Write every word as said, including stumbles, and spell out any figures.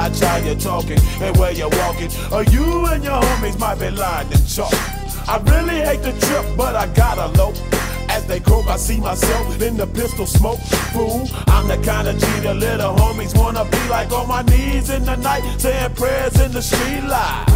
watch how you're talking and where you're walking, or you and your homies might be lying to chalk. I really hate the trip, but I gotta low. As they croak, I see myself in the pistol smoke. Fool, I'm the kind of G the little homies wanna be like, on my knees in the night, saying prayers in the street light.